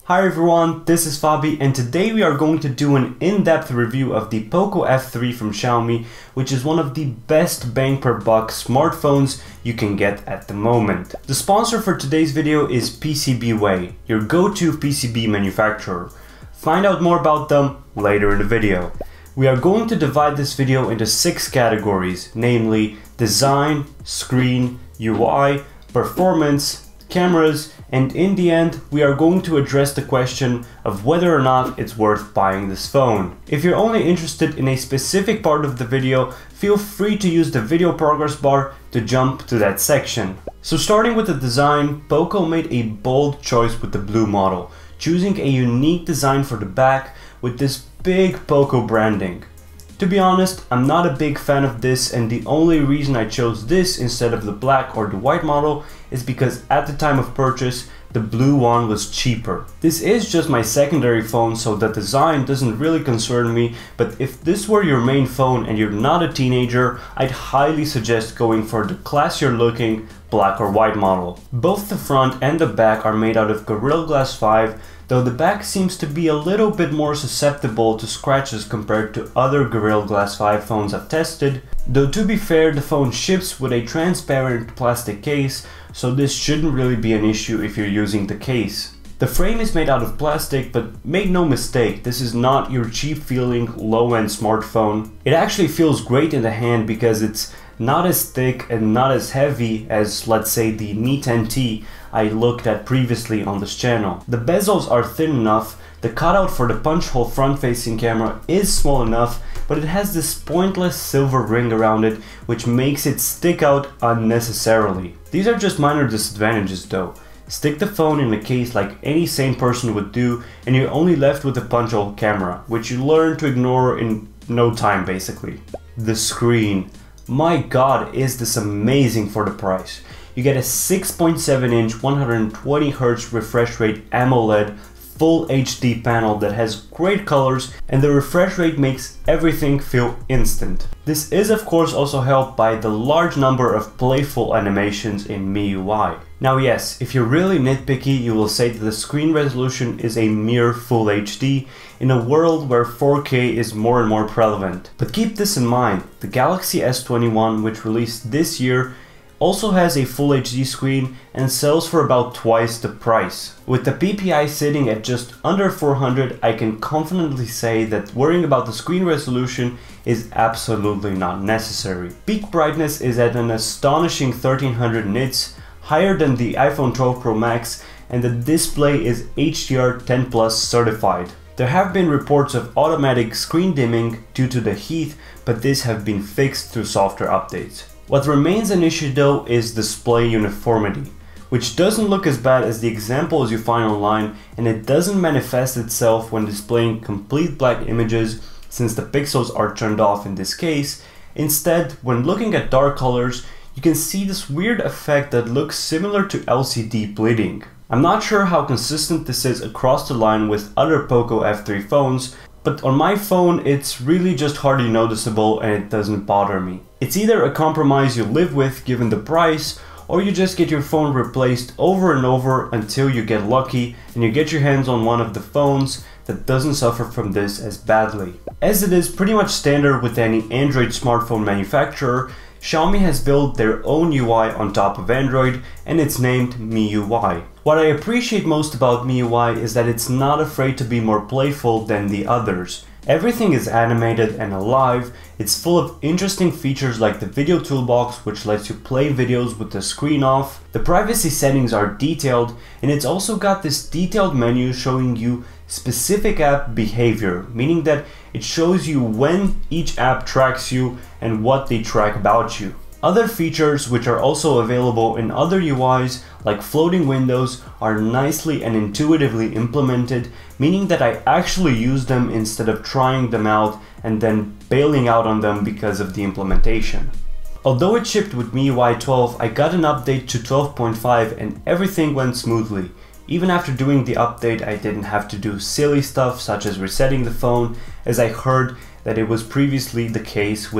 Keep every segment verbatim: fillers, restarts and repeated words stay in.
Hi everyone, this is Fabi and today we are going to do an in-depth review of the Poco F three from Xiaomi, which is one of the best bang per buck smartphones you can get at the moment. The sponsor for today's video is PCBWay, your go-to P C B manufacturer. Find out more about them later in the video. We are going to divide this video into six categories, namely design, screen, U I, performance, cameras, and in the end we are going to address the question of whether or not it's worth buying this phone. If you're only interested in a specific part of the video, feel free to use the video progress bar to jump to that section. So starting with the design, Poco made a bold choice with the blue model, choosing a unique design for the back with this big Poco branding. To be honest, I'm not a big fan of this, and the only reason I chose this instead of the black or the white model is because at the time of purchase, the blue one was cheaper. This is just my secondary phone, so the design doesn't really concern me, but if this were your main phone and you're not a teenager, I'd highly suggest going for the classier looking black or white model. Both the front and the back are made out of Gorilla Glass five, though the back seems to be a little bit more susceptible to scratches compared to other Gorilla Glass five phones I've tested. Though to be fair, the phone ships with a transparent plastic case, so this shouldn't really be an issue if you're using the case. The frame is made out of plastic, but make no mistake, this is not your cheap feeling low-end smartphone. It actually feels great in the hand because it's not as thick and not as heavy as, let's say, the Mi ten T I looked at previously on this channel. The bezels are thin enough, the cutout for the punch hole front-facing camera is small enough, but it has this pointless silver ring around it which makes it stick out unnecessarily. These are just minor disadvantages though. Stick the phone in a case like any sane person would do and you're only left with a punch hole camera, which you learn to ignore in no time basically. The screen. My god, is this amazing for the price. You get a six point seven inch one hundred twenty hertz refresh rate AMOLED full H D panel that has great colors, and the refresh rate makes everything feel instant. This is of course also helped by the large number of playful animations in M I U I. Now yes, if you're really nitpicky, you will say that the screen resolution is a mere full H D in a world where four K is more and more prevalent. But keep this in mind, the Galaxy S twenty-one, which released this year, also has a full H D screen and sells for about twice the price. With the P P I sitting at just under four hundred, I can confidently say that worrying about the screen resolution is absolutely not necessary. Peak brightness is at an astonishing thirteen hundred nits, higher than the iPhone twelve Pro Max, and the display is H D R ten plus certified. There have been reports of automatic screen dimming due to the heat, but these have been fixed through software updates. What remains an issue though is display uniformity, which doesn't look as bad as the examples you find online, and it doesn't manifest itself when displaying complete black images since the pixels are turned off in this case. Instead, when looking at dark colors, you can see this weird effect that looks similar to L C D bleeding. I'm not sure how consistent this is across the line with other Poco F three phones, but on my phone it's really just hardly noticeable and it doesn't bother me. It's either a compromise you live with given the price, or you just get your phone replaced over and over until you get lucky and you get your hands on one of the phones that doesn't suffer from this as badly. As it is pretty much standard with any Android smartphone manufacturer, Xiaomi has built their own U I on top of Android, and it's named M I U I. What I appreciate most about M I U I is that it's not afraid to be more playful than the others. Everything is animated and alive, it's full of interesting features like the video toolbox, which lets you play videos with the screen off. The privacy settings are detailed, and it's also got this detailed menu showing you specific app behavior, meaning that it shows you when each app tracks you and what they track about you. Other features which are also available in other U Is, like floating windows, are nicely and intuitively implemented, meaning that I actually use them instead of trying them out and then bailing out on them because of the implementation. Although it shipped with M I U I twelve, I got an update to twelve point five and everything went smoothly. Even after doing the update, I didn't have to do silly stuff such as resetting the phone, as I heard that it was previously the case with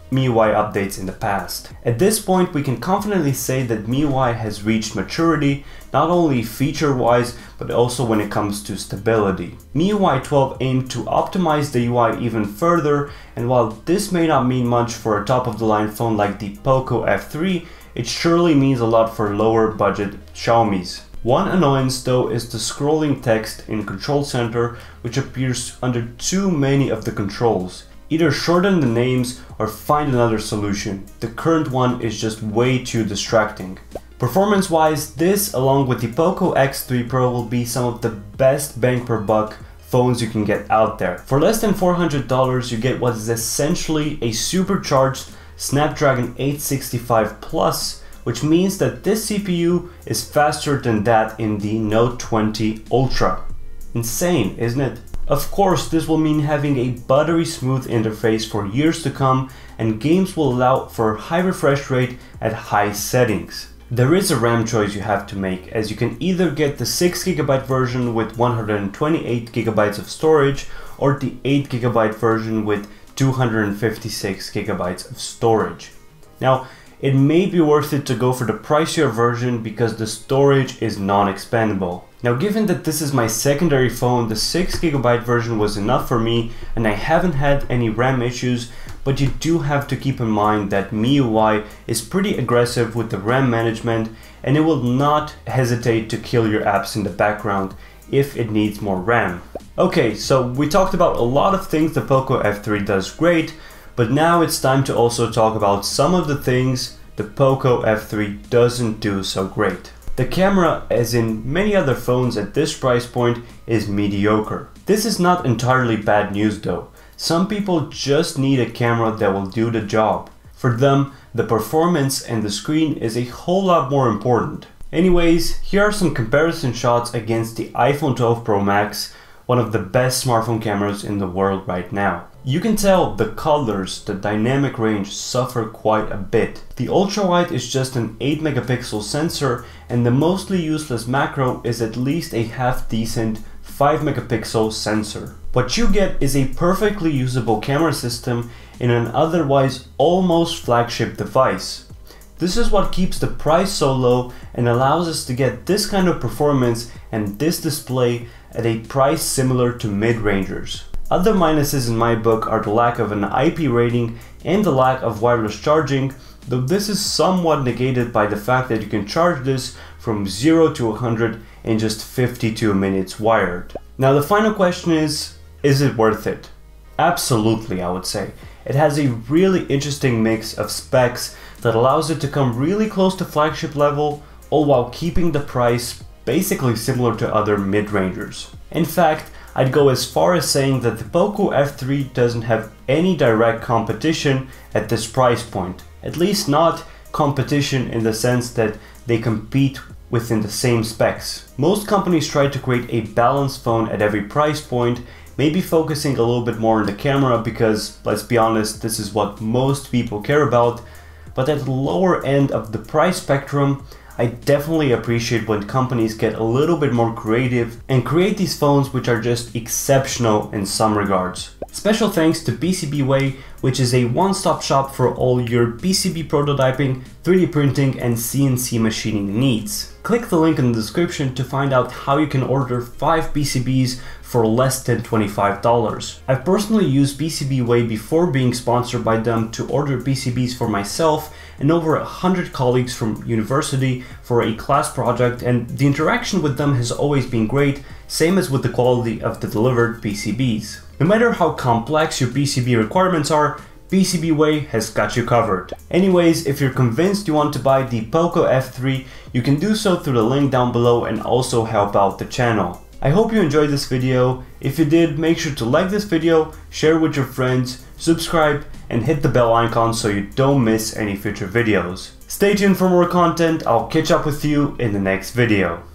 M I U I updates in the past. At this point, we can confidently say that M I U I has reached maturity, not only feature-wise, but also when it comes to stability. M I U I twelve aimed to optimize the U I even further, and while this may not mean much for a top-of-the-line phone like the POCO F three, it surely means a lot for lower budget Xiaomi's. One annoyance though is the scrolling text in Control Center, which appears under too many of the controls. Either shorten the names or find another solution. The current one is just way too distracting. Performance wise, this along with the POCO X three Pro will be some of the best bang per buck phones you can get out there. For less than four hundred dollars you get what is essentially a supercharged Snapdragon eight sixty-five Plus, which means that this C P U is faster than that in the Note twenty Ultra. Insane, isn't it? Of course, this will mean having a buttery smooth interface for years to come, and games will allow for high refresh rate at high settings. There is a RAM choice you have to make, as you can either get the six gigabyte version with one hundred twenty-eight gigabytes of storage, or the eight gigabyte version with two hundred fifty-six gigabytes of storage. Now, it may be worth it to go for the pricier version because the storage is non-expandable. Now, given that this is my secondary phone, the six gigabyte version was enough for me and I haven't had any RAM issues, but you do have to keep in mind that M I U I is pretty aggressive with the RAM management and it will not hesitate to kill your apps in the background if it needs more RAM. Okay, so we talked about a lot of things the POCO F three does great, but now it's time to also talk about some of the things the POCO F three doesn't do so great. The camera, as in many other phones at this price point, is mediocre. This is not entirely bad news though. Some people just need a camera that will do the job. For them, the performance and the screen is a whole lot more important. Anyways, here are some comparison shots against the iPhone twelve Pro Max, one of the best smartphone cameras in the world right now. You can tell the colors, the dynamic range suffer quite a bit. The ultra-wide is just an eight megapixel sensor and the mostly useless macro is at least a half decent five megapixel sensor. What you get is a perfectly usable camera system in an otherwise almost flagship device. This is what keeps the price so low and allows us to get this kind of performance and this display at a price similar to mid-rangers. Other minuses in my book are the lack of an I P rating and the lack of wireless charging, though this is somewhat negated by the fact that you can charge this from zero to one hundred in just fifty-two minutes wired. Now the final question is, is it worth it? Absolutely, I would say. It has a really interesting mix of specs that allows it to come really close to flagship level, all while keeping the price basically similar to other mid-rangers. In fact, I'd go as far as saying that the POCO F three doesn't have any direct competition at this price point. At least not competition in the sense that they compete within the same specs. Most companies try to create a balanced phone at every price point, maybe focusing a little bit more on the camera because, let's be honest, this is what most people care about. But at the lower end of the price spectrum, I definitely appreciate when companies get a little bit more creative and create these phones which are just exceptional in some regards. Special thanks to PCBWay, which is a one-stop shop for all your P C B prototyping, three D printing and C N C machining needs. Click the link in the description to find out how you can order five P C Bs for less than twenty-five dollars. I've personally used PCBWay before being sponsored by them to order P C Bs for myself and over a hundred colleagues from university for a class project, and the interaction with them has always been great, same as with the quality of the delivered P C Bs. No matter how complex your P C B requirements are, PCBWay has got you covered. Anyways, if you're convinced you want to buy the POCO F three, you can do so through the link down below and also help out the channel. I hope you enjoyed this video. If you did, make sure to like this video, share with your friends, subscribe, and hit the bell icon so you don't miss any future videos. Stay tuned for more content. I'll catch up with you in the next video.